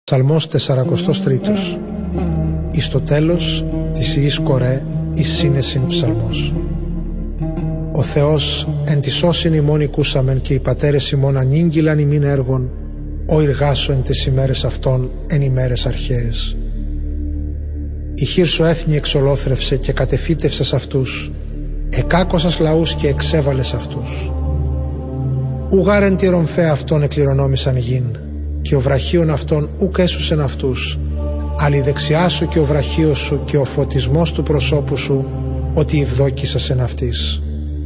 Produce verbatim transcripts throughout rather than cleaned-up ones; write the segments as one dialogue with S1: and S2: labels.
S1: Ψαλμός τεσσαρακοστός τρίτος. Εις το τέλος της ιής κορέ εις σύνεσιν ψαλμός. Ο Θεός εν τη σώσιν ημών οικούσαμεν και οι πατέρες ημών ανήγγυλαν ημίν έργων, ο εργάσω εν τες ημέρες αυτών εν ημέρες αρχαίες. Η χείρ σου έθνη εξολόθρευσε και κατεφύτευσες αυτούς, εκάκωσας λαούς και εξέβαλες αυτούς. Ουγάρ εν τη ρομφέ αυτών εκληρονόμησαν γην, και ο βραχίων αυτών ουκ έσουσεν αυτούς, αλλά η δεξιά σου και ο βραχίος σου και ο φωτισμός του προσώπου σου, ότι ευδόκησας εν αυτής.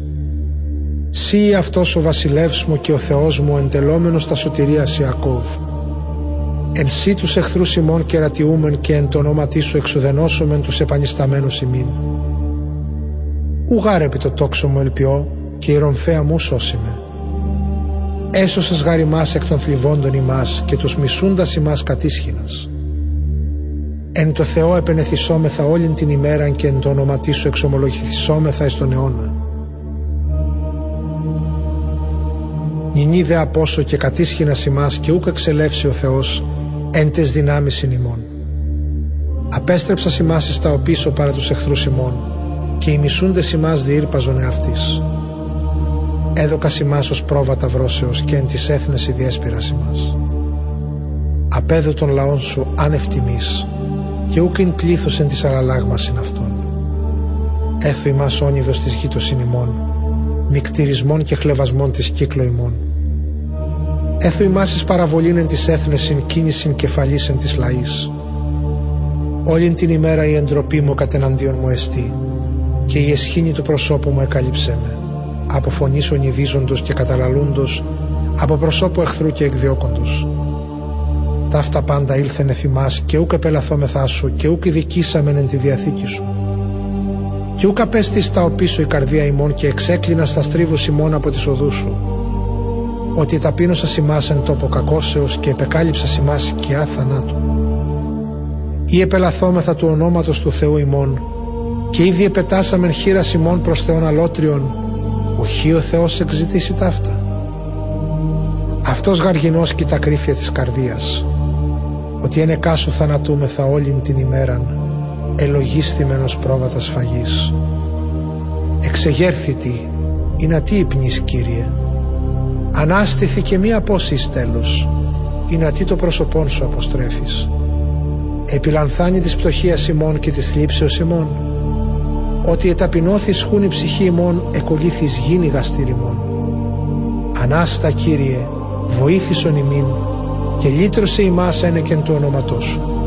S1: Σύ αυτός ο βασιλεύς μου και ο Θεός μου εντελόμενος τα σωτηρίας Ιακώβ. Εν σύ τους εχθρούς ημών κερατιούμεν και εν το ονόματί σου εξουδενώσομεν τους επανισταμένους ημίν. Ουγάρ επί το τόξο μου ελπιώ και η ρομφαία μου σώσιμε. Έσωσες γάρ ημάς εκ των θλιβόντων ημάς και τους μισούντας ημάς κατίσχυνας. Εν το Θεό επενεθυσόμεθα όλην την ημέραν και εν το όνοματί σου εξομολογηθισόμεθα εις τον αιώνα. Νινή δε απόσο και κατίσχυνας ημάς και ούκ εξελεύσει ο Θεός εν τες δυνάμεις εν ημών. Απέστρεψας ημάς εις τα οπίσω παρά τους εχθρούς ημών και οι μισούντες ημάς διήρπαζον εαυτής. Έδωκας ημάς ως πρόβατα βρώσεως και εν της έθνες η διέσπηρας ημάς. Απέδω των λαών σου άνευ τιμής και ούκ ειν πλήθος εν της αλλαλάγμασιν αυτών. Έθω ημάς όνειδος της γήτωσιν ημών, μικτηρισμών και χλεβασμών της κύκλο ημών. Έθω ημάς εις παραβολήν εν της έθνεσιν κίνησιν κεφαλής εν της λαής. Όλην την ημέρα η εντροπή μου κατεναντίον μου εστί και η εσχήνη του προσώπου μου εκάλυψέ με. Από φωνής ονειδίζοντος και καταλαλούντος, από προσώπου εχθρού και εκδιώκοντος. Ταύτα πάντα ήλθεν εφημάς και ούκ επελαθόμεθά σου και ούκ ειδικήσαμεν εν τη διαθήκη σου. Και ούκ απέστη στα οπίσω η καρδία ημών και εξέκλεινα στα στρίβους ημών από τις οδούς σου. Ότι εταπείνωσας ημάς εν τόπο κακώσεως και επεκάλυψας ημάς σκιά θανάτου. Ή επελαθόμεθα του ονόματος του Θεού ημών και ήδη επετάσαμεν χείρας ημών προς Θεόν αλότριον, ουχή ο Θεός εξητήσει ταύτα. Αυτός γαργινός κι τα κρύφια της καρδίας, ότι εν εκάσου θανατούμεθα όλην την ημέραν, ελογίσθημενος πρόβατα σφαγής. Εξεγέρθητη, ή να τι υπνείς, Κύριε. Ανάστηθη και μη απώσεις τέλος, ή να τι το πρόσωπόν σου αποστρέφεις. Επιλανθάνει της πτωχίας ημών και της θλίψεως ημών, ότι εταπεινώθης χούν η ψυχή ημών, εκολύθης γίνει γαστήρ ημών. Ανάστα, Κύριε, βοήθησον ημίν και λύτρωσε ημάς ένεκεν του ονόματός σου.